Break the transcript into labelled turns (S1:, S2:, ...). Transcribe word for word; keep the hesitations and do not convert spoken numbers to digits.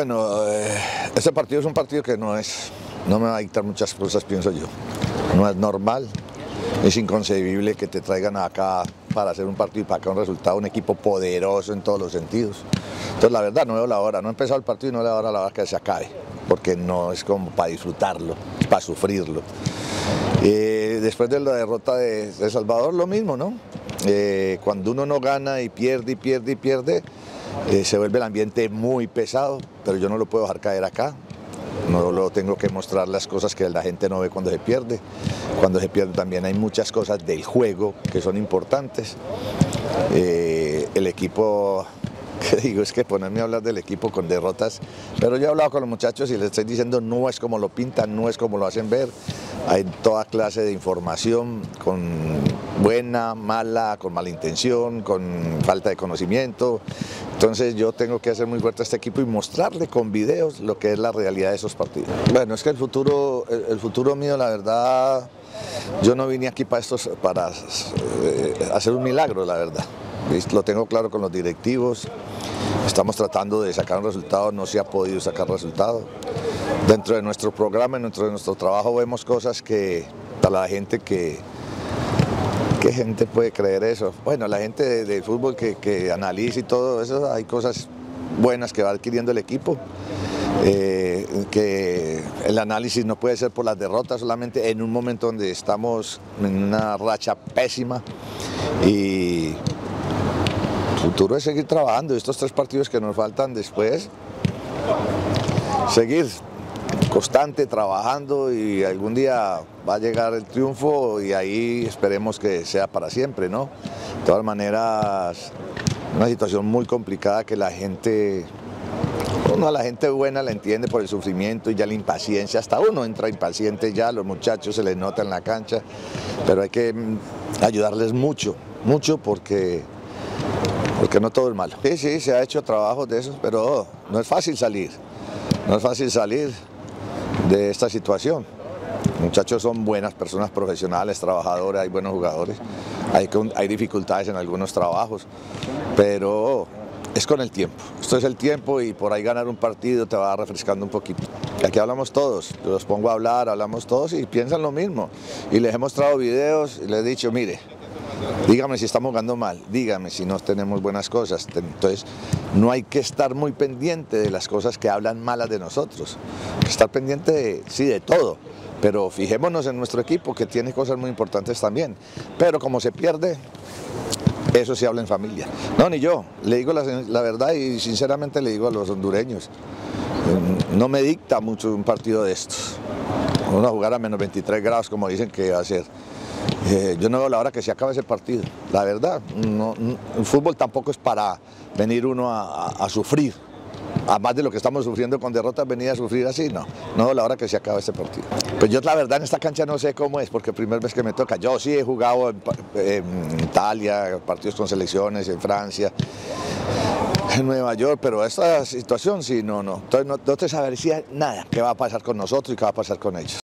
S1: Bueno, eh, este partido es un partido que no es, no me va a dictar muchas cosas, pienso yo. No es normal, es inconcebible que te traigan acá para hacer un partido y para acá un resultado, un equipo poderoso en todos los sentidos. Entonces la verdad no veo la hora, no ha empezado el partido y no veo la hora, la hora que se acabe, porque no es como para disfrutarlo, es para sufrirlo. Eh, después de la derrota de, de Salvador, lo mismo, ¿no? Eh, cuando uno no gana y pierde y pierde y pierde, eh, se vuelve el ambiente muy pesado, pero yo no lo puedo dejar caer acá. No lo tengo que mostrar las cosas que la gente no ve cuando se pierde. Cuando se pierde también hay muchas cosas del juego que son importantes. Eh, el equipo, que digo, es que ponerme a hablar del equipo con derrotas, pero yo he hablado con los muchachos y les estoy diciendo no es como lo pintan, no es como lo hacen ver. Hay toda clase de información, con buena, mala, con mala intención, con falta de conocimiento. Entonces yo tengo que hacer muy fuerte a este equipo y mostrarle con videos lo que es la realidad de esos partidos. Bueno, es que el futuro, el, el futuro mío, la verdad, yo no vine aquí para, estos, para eh, hacer un milagro, la verdad. Lo tengo claro con los directivos, estamos tratando de sacar un resultado, no se ha podido sacar resultado. Dentro de nuestro programa, dentro de nuestro trabajo vemos cosas que para la gente que... ¿Qué gente puede creer eso? Bueno, la gente de, de fútbol que, que analiza y todo eso, hay cosas buenas que va adquiriendo el equipo, eh, que el análisis no puede ser por las derrotas, solamente en un momento donde estamos en una racha pésima y el futuro es seguir trabajando, estos tres partidos que nos faltan después, seguir constante, trabajando y algún día va a llegar el triunfo y ahí esperemos que sea para siempre, ¿no? De todas maneras, una situación muy complicada que la gente, uno a la gente buena la entiende por el sufrimiento y ya la impaciencia, hasta uno entra impaciente ya, los muchachos se les nota en la cancha, pero hay que ayudarles mucho, mucho porque, porque no todo es malo. Sí, sí, se ha hecho trabajo de eso, pero no es fácil salir, no es fácil salir de esta situación. Los muchachos son buenas personas profesionales, trabajadores, hay buenos jugadores, hay, hay dificultades en algunos trabajos, pero es con el tiempo. Esto es el tiempo y por ahí ganar un partido te va refrescando un poquito. Aquí hablamos todos, los pongo a hablar, hablamos todos y piensan lo mismo. Y les he mostrado videos y les he dicho, mire, dígame si estamos jugando mal, dígame si no tenemos buenas cosas. Entonces, no hay que estar muy pendiente de las cosas que hablan malas de nosotros. Hay que estar pendiente, de, sí, de todo, pero fijémonos en nuestro equipo que tiene cosas muy importantes también. Pero como se pierde, eso se habla en familia. No, ni yo, le digo la, la verdad y sinceramente le digo a los hondureños, no me dicta mucho un partido de estos. Uno a jugar a menos veintitrés grados como dicen que va a ser. Eh, yo no veo la hora que se acabe ese partido, la verdad, no, no, el fútbol tampoco es para venir uno a, a, a sufrir, además de lo que estamos sufriendo con derrotas, venir a sufrir así, no, no veo la hora que se acabe este partido. Pues yo la verdad en esta cancha no sé cómo es, porque primera vez que me toca, yo sí he jugado en, en Italia, partidos con selecciones, en Francia, en Nueva York, pero esta situación sí, no, no, entonces no, no te sabría nada qué va a pasar con nosotros y qué va a pasar con ellos.